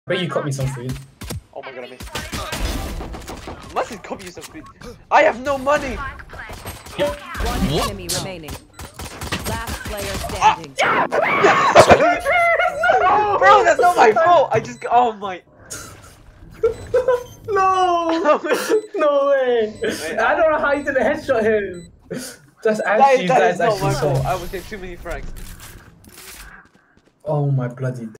Bet you caught me some food. Oh my god, I missed. Must have copied you some food. I have no money! One enemy remaining. Last player standing. Bro, that's not my fault! I just oh my. No! No way! I don't know how you did a headshot him. That's actually, That is not my actually fault. so. I would get too many frags. Oh my bloody.